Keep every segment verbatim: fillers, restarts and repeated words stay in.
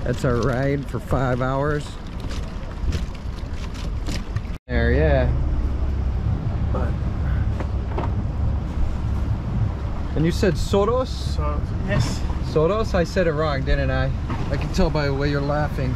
That's our ride for five hours. There, yeah. But, and you said Sotos? So, yes. Sotos? I said it wrong, didn't I? I can tell by the way you're laughing.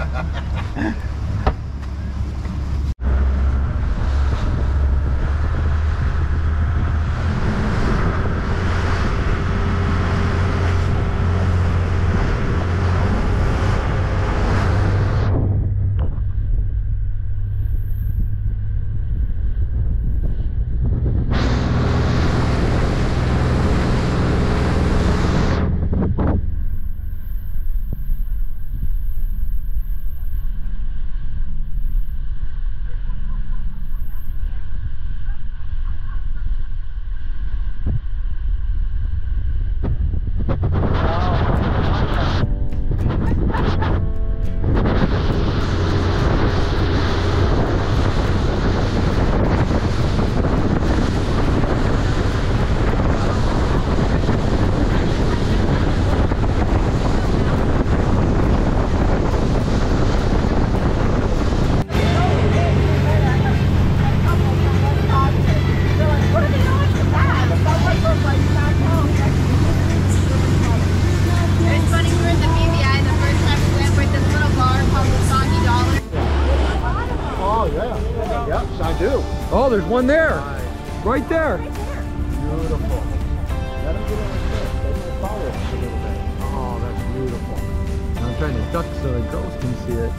Oh, there's one there. Nice. Right there. Right there. Beautiful. Let him get on the cliff. Let him follow us a little bit. Oh, that's beautiful. I'm trying to duck so the girls can see it.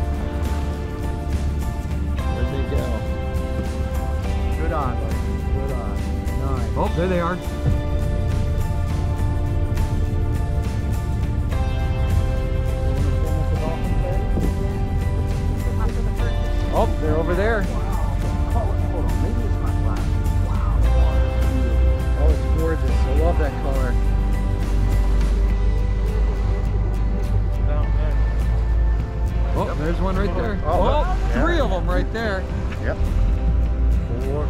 Where'd they go? Good on, buddy. Good on. Nice. Oh, there they are. Oh, they're over there. Gorgeous. I love that color. Oh, yep. There's one right there. Oh, oh yeah. Three of them right there. Yep. Four.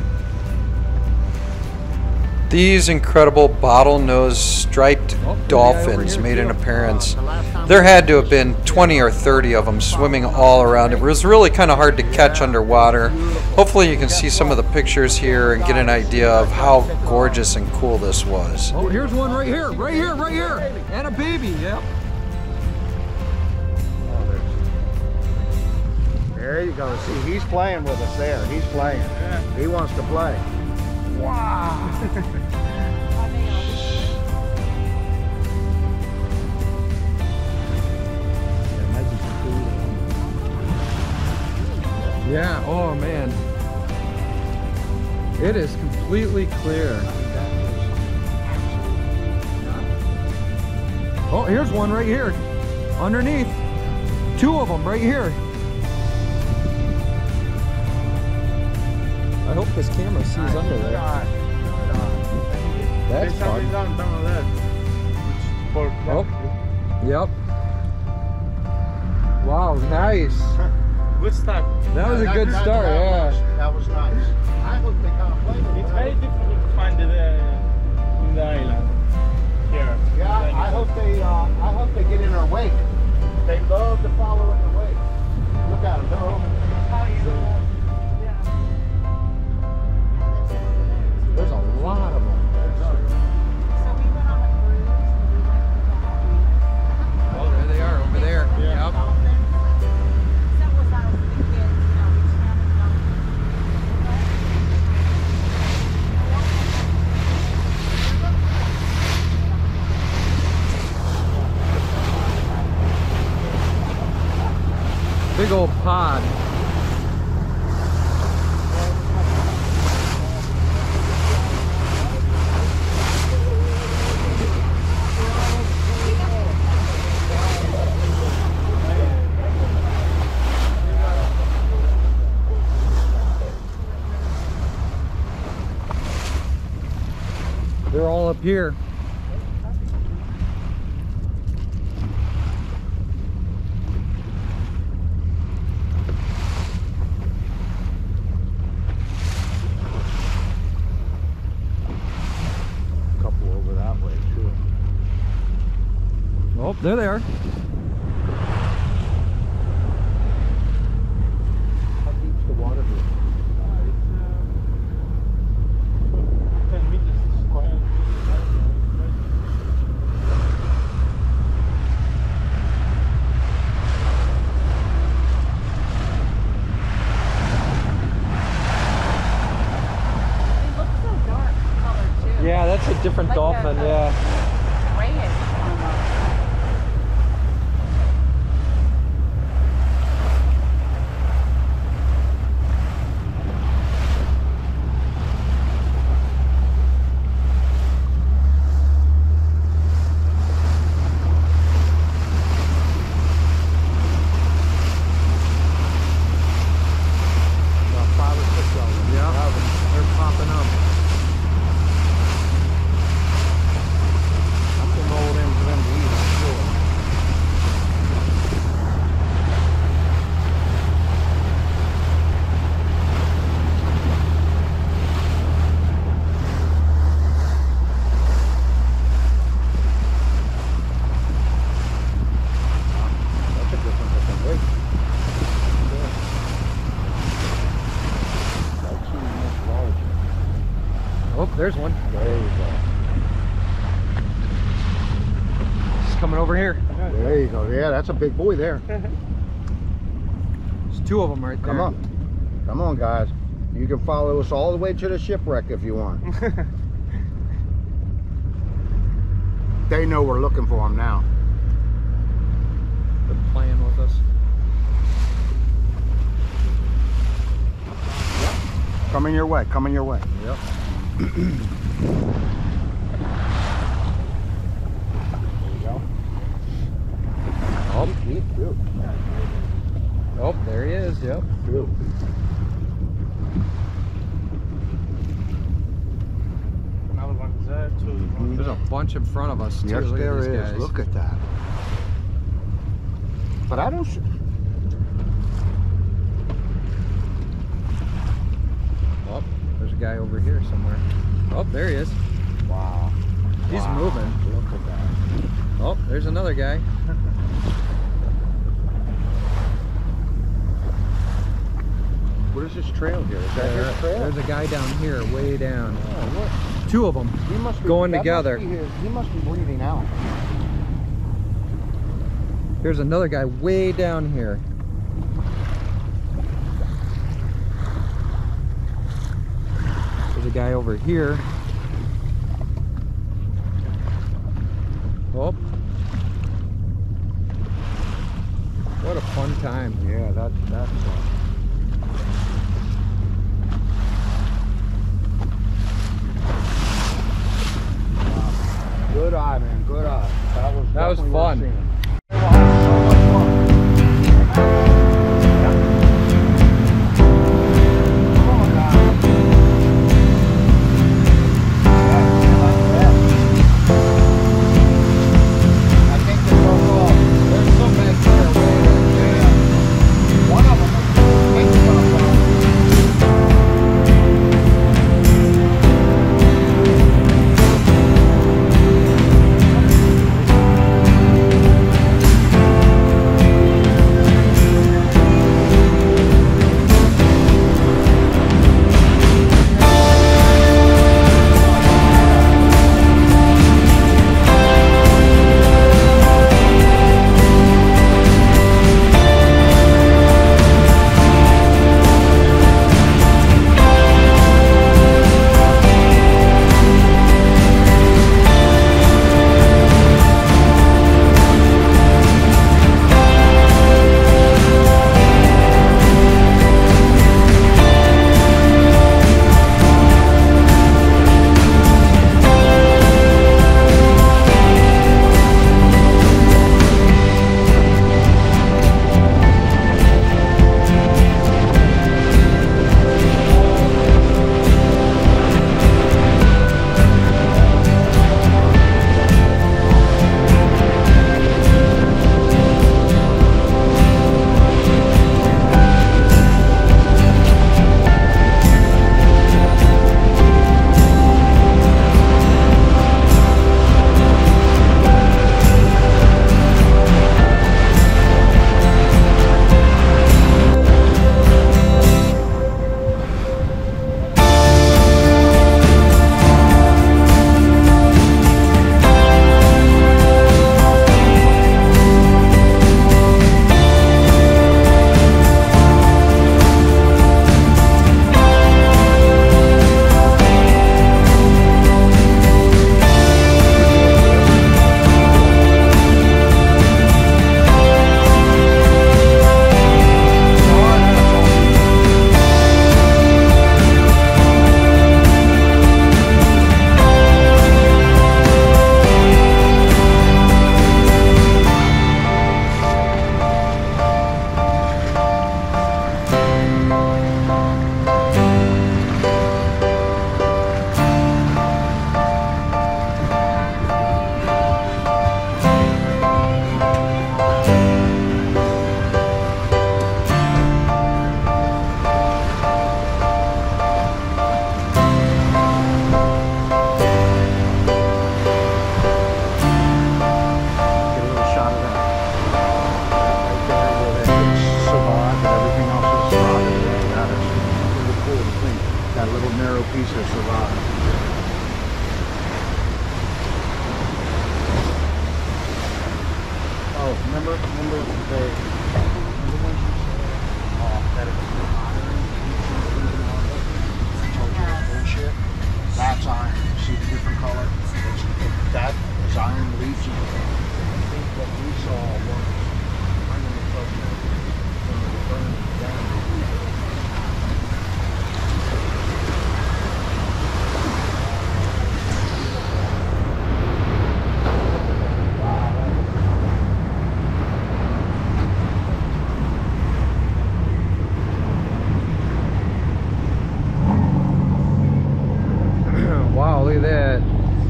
These incredible bottlenose striped oh, dolphins made an appearance. There had to have been twenty or thirty of them swimming all around. It was really kind of hard to catch underwater. Hopefully you can see some of the pictures here and get an idea of how gorgeous and cool this was. Oh, here's one right here, right here, right here. And a baby, yep. There you go. See, he's playing with us there. He's playing. He wants to play. Wow. Yeah, oh man. It is completely clear. Oh, here's one right here. Underneath. Two of them right here. I hope this camera sees nice. Under there. That's fun. Oh, yep. Wow, nice. Good start. That was a good start, yeah. That was nice. I hope they kind of play with it. It's very difficult to find it uh, in the island. Here. Yeah, I hope they. Uh, I hope they get in our wake. They love to follow in the wake. Look at them. They're over there. There's a lot of them. So we went on a cruise and we went to the Hawaii. Oh, there they are, over there. Yeah. Yep. That was our the kids, you know, we swam with dolphins. Big old pod. They're all up here. A couple over that way too. Oh, there they are. different Like dolphin, a- a- yeah. Grayish almost. About five or six of them. Yeah, they're popping up. Something rolled in for them to eat, I'm sure. That's a different looking weight. That's much larger. Oh, there's one. There you go. He's coming over here. There you go. Yeah, that's a big boy there. There's two of them right there. Come on. Come on, guys. You can follow us all the way to the shipwreck if you want. They know we're looking for them now. They're playing with us. Coming your way. Coming your way. Yep. There you go. Oh, Eat, eat, oh, there he is. Yep. eat. Another one's there, two. Mhm. There's a bunch in front of us too. Yes, Look there at these is. guys. Look at that. But I don't. s- Oh, there's a guy over here somewhere. Oh, there he is. Wow. He's Wow. moving. Look at that. Oh, there's another guy. What is this trail here? Is that There- his trail? there's a guy down here, way down. Oh, look. Two of them. He must be Going that must together. be his- he must be breathing out. There's another guy way down here. There's a guy over here. Oh. What a fun time. Yeah, that, that's. Uh, wow. Good eye, man. Good eye. That was. That was definitely worth fun. seeing. There's some back there way back there. One of them makes it up. Oh, remember, remember they, remember when she said, oh, that it was iron, bullshit? That's iron. You see the different color? It's, that is iron leaves. I think what we saw was iron reflection when they were burning it down. Wow, look at that.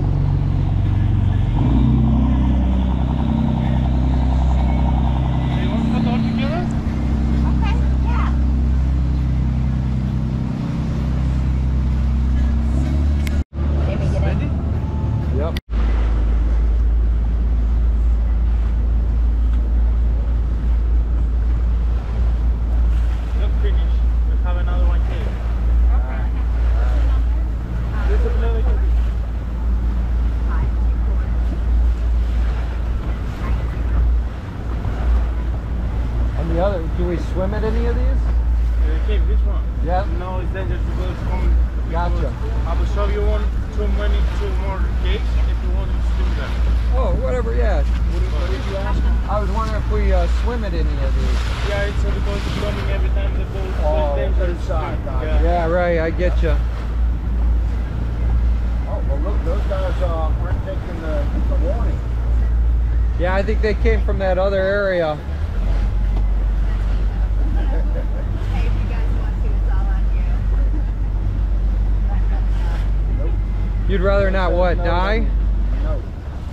You want to put all together? Okay, yeah. Maybe get Ready? it. Yep. Look, finish. We have another one here. Okay. This is another one. And the other, do we swim at any of these? Okay, this one. Yeah. No, it's dangerous to go from. Gotcha. I will show you one, too many, two more gates if you want to do that. Oh, whatever, yeah. What did you ask? I was wondering if we uh, swim at any of these. Yeah, it's uh, because it's coming every time the boat Oh, is dangerous. inside, gotcha. Yeah. Yeah, right, I get you. Oh, well, look, those guys uh, weren't taking the, the warning. Yeah, I think they came from that other area. Hey, if you guys want to, it's all on you. Nope. You'd rather not what, No, die? No.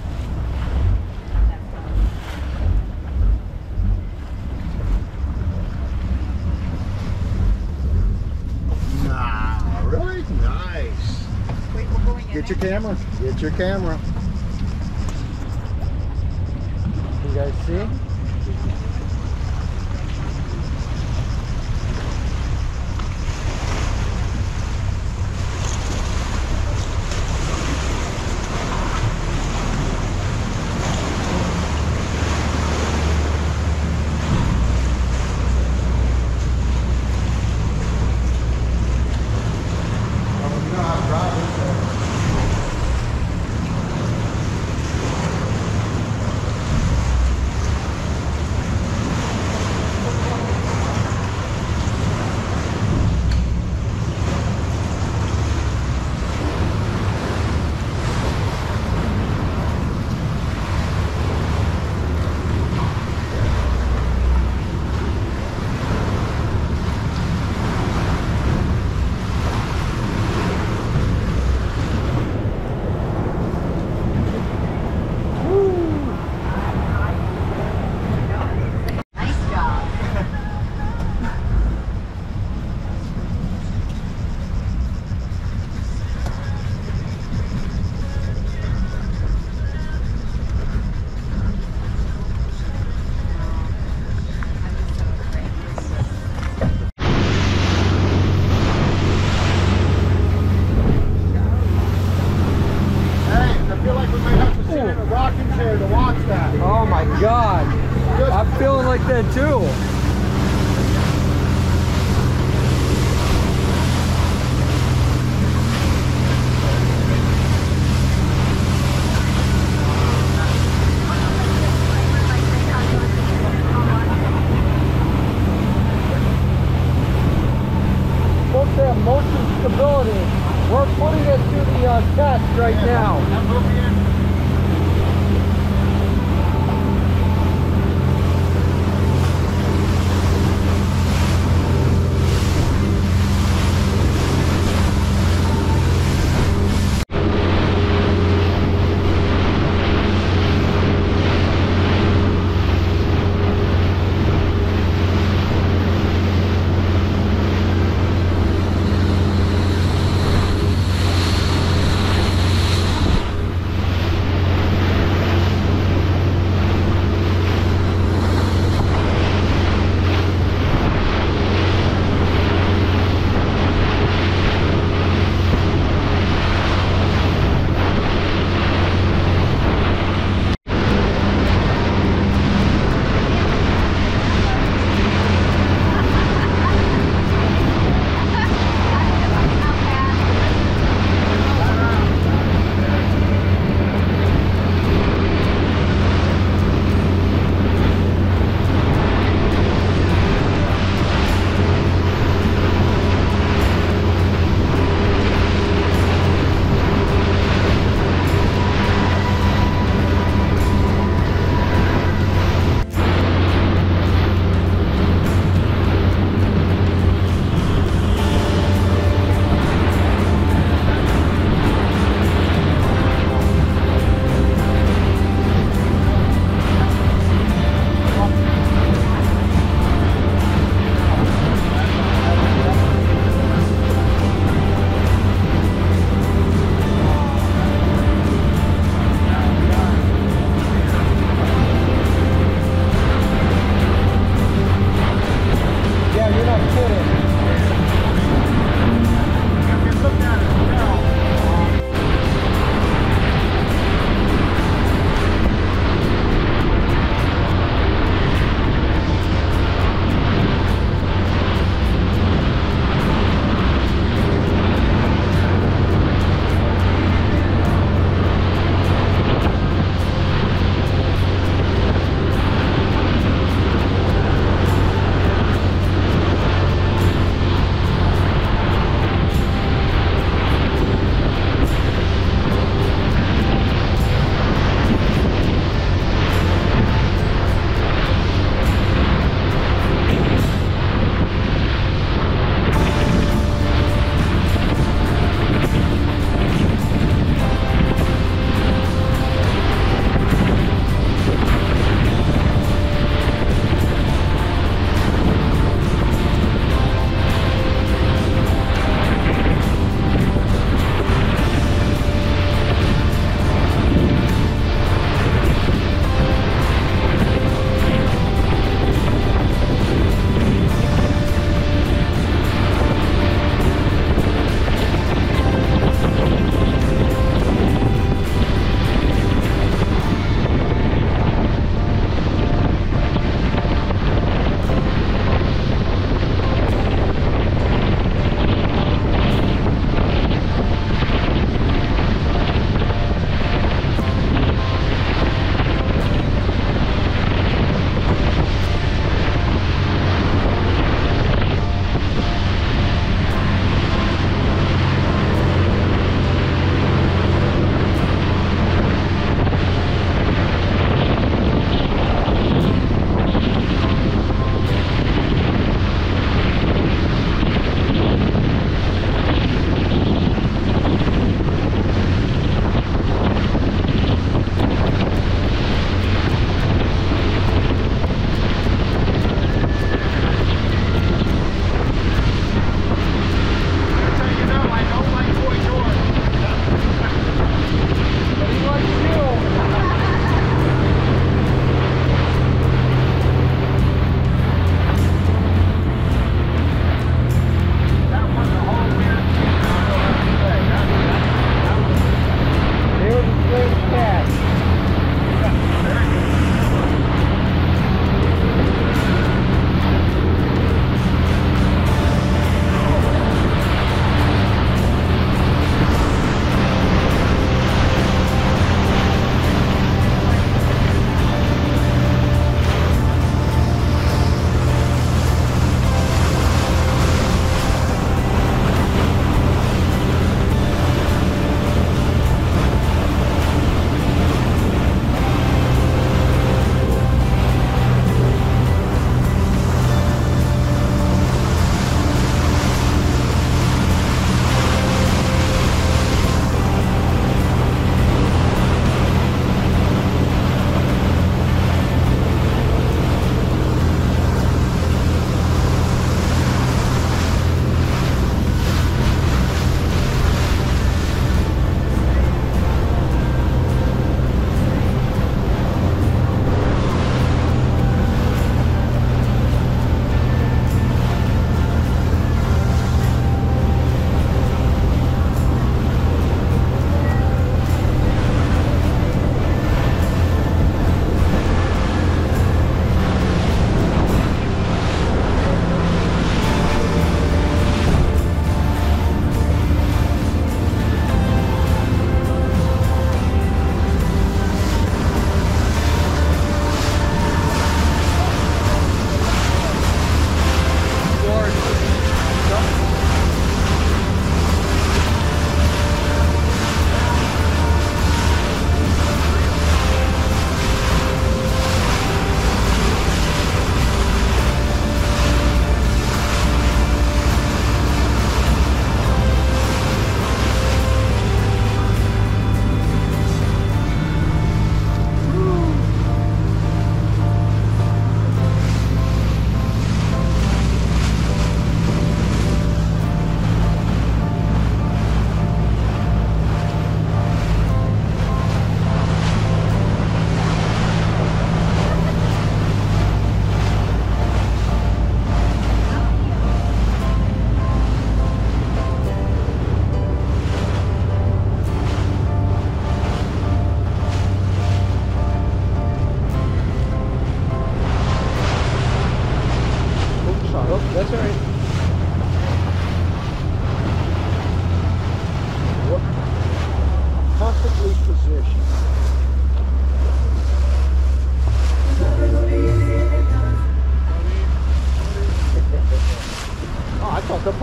Nah, really? Nice. Wait, we're going in Get your there. camera. Get your camera. You guys see? Oh, you know how to drive this thing. Nice job. Hey, I feel like we might have to sit in a rocking chair to watch that. Oh my God. I'm feeling like that too. Supposed to have motion stability. We're putting it to the uh, test right now. That movie in.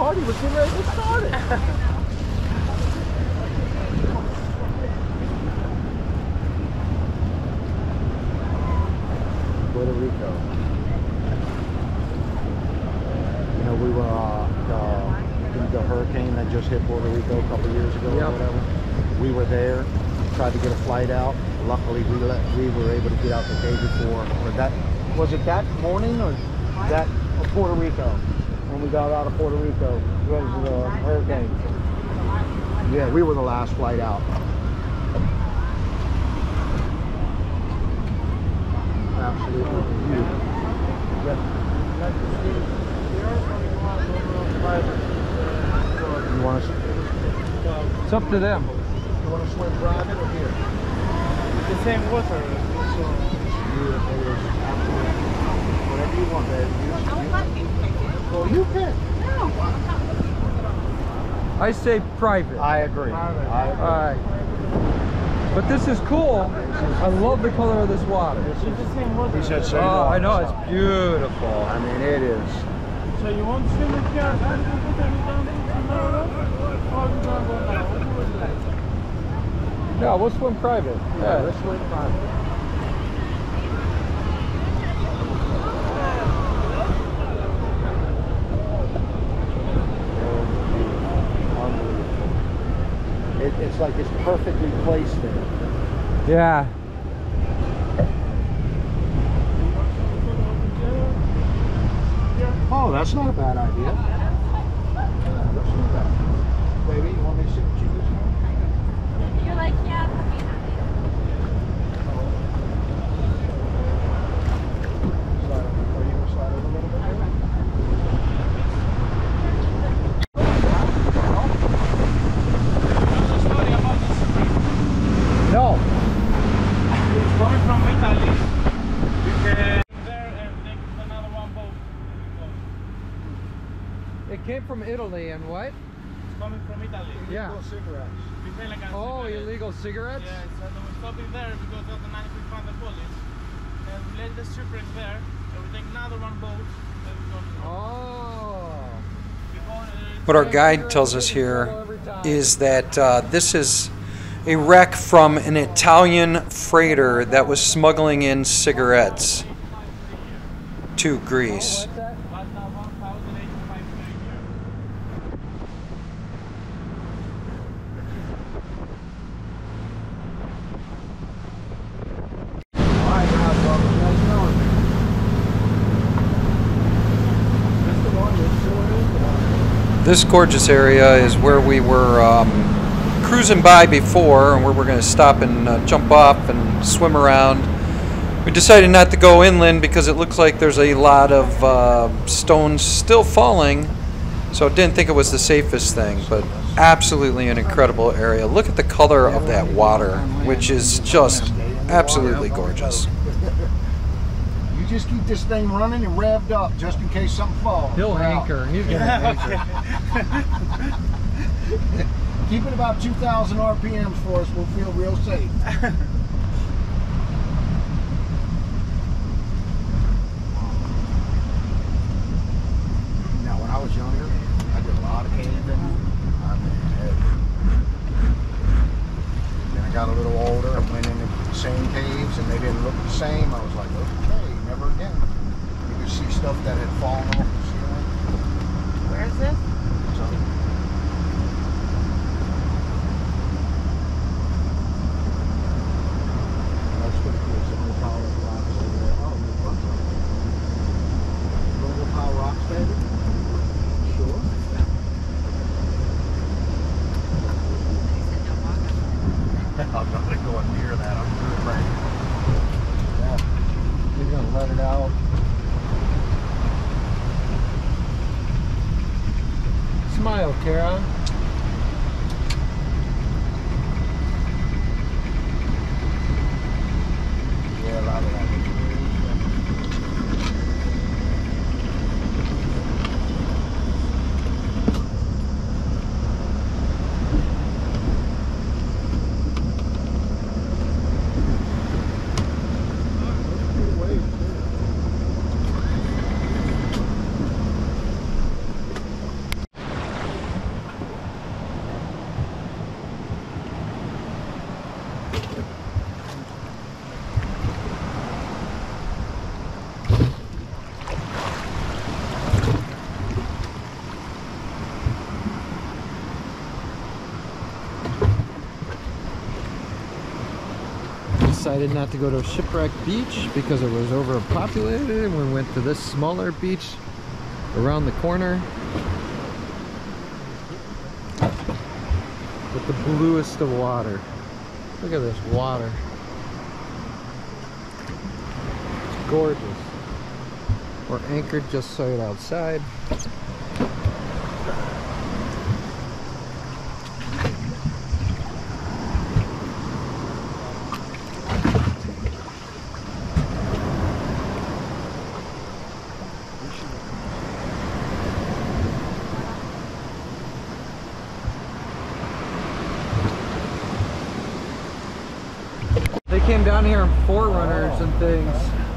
party was getting ready to get started. Puerto Rico. You know, we were uh, the, the hurricane that just hit Puerto Rico a couple years ago Yep. or whatever. We were there, tried to get a flight out. Luckily, we let we were able to get out the day before. Or that was it that morning or that or Puerto Rico when we got out of Puerto Rico because of the hurricane. Yeah, we were the last flight out. Absolutely beautiful. You want to? It's up to them. You want to swim private or here? The same water. So beautiful. It is absolutely whatever you want, baby. You, I would you, like you to take it. well, you can. I say private. I agree. I agree. All right. But this is cool. I love the color of this water. It's the same water. He said so. Oh, I know, it's beautiful. I mean, it is. So you want to swim in here and then you put them down tomorrow? Or you gonna go now? What do you like? No, we'll swim private. Yeah, Yeah. let's swim private. It, it's like it's perfectly placed there. Yeah. Oh, that's not a bad idea. That's not bad. Baby, you want me to sit with you this morning? You're like, yeah, Slide over. Are you going to slide over a little bit? There's a story about this spring. No. It's coming from Italy. You can there and take another one boat. It came from Italy and what? It's coming from Italy. Yeah. Illegal cigarettes. We feel like a Oh, cigarette. illegal cigarettes? Yes, and we're stopping there because of the night we found the police. And we let the shipwreck there, and we take another one boat, and we go. Oh. We go, uh, What our guide tells us here is that uh, this is a wreck from an Italian freighter that was smuggling in cigarettes to Greece. What's that? but now one thousand eighty-five per year. Alright, guys, well, nice knowing you. That's the one that's still in. This gorgeous area is where we were um, cruising by before, and where we're going to stop and uh, jump off and swim around. We decided not to go inland because it looks like there's a lot of uh, stones still falling, so didn't think it was the safest thing, but absolutely an incredible area. Look at the color of that water, which is just absolutely gorgeous. You just keep this thing running and revved up just in case something falls. He'll We're out. anchor. He's gonna anchor. Keep it about two thousand R P Ms for us. We'll feel real safe. Now, when I was younger, I did a lot of caving. I mean, heavy. Then I got a little older and went into the same caves, and they didn't look the same. I was like, okay, never again. You could see stuff that had fallen off the ceiling. Where is this? So, that's pretty cool. Some of the power rocks over there. Oh, there's a bunch of them. Global power rocks, baby? Sure. I'm not going near that. I'm good, right? Yeah. He's gonna let it out. Smile, Kara. Yeah, a lot of that. decided not to go to Shipwreck Beach because it was overpopulated, and we went to this smaller beach around the corner with the bluest of water. Look at this water. It's gorgeous. We're anchored just right outside. They came down here in forerunners and things.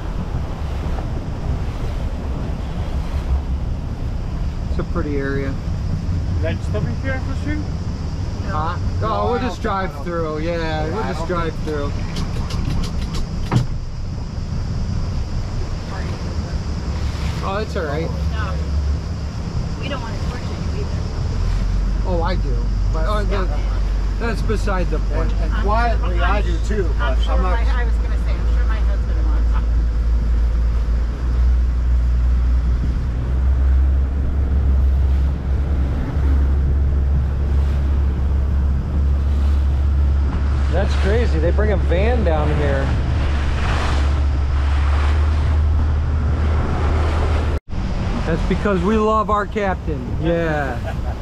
It's a pretty area. Let's stop here for soon. Huh? Oh, we'll just drive through. Yeah, we'll just drive through. Oh, it's alright. No. We don't want to torture you either. Oh, I do. But oh, the, that's beside the point. And, and quietly, I do too. But I'm sure I'm not. my, I was going to say, I'm sure my husband wants. That's crazy. They bring a van down here. That's because we love our captain. Yeah.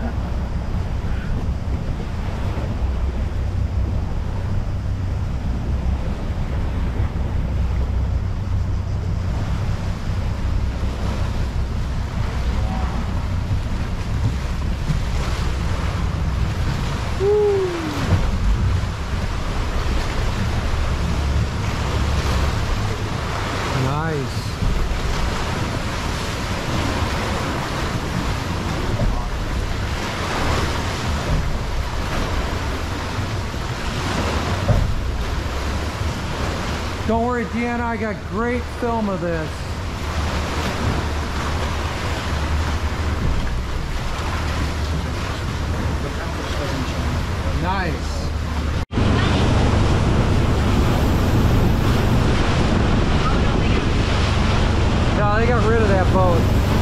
Nice. Don't worry, Deanna, I got great film of this. Nice. No, they got rid of that boat.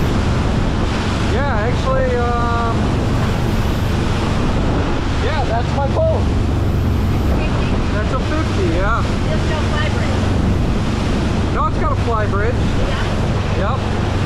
Yeah, actually, um, yeah, that's my boat. That's a fifty, yeah. There's no fly bridge. No, it's got a fly bridge. Yeah. Yep.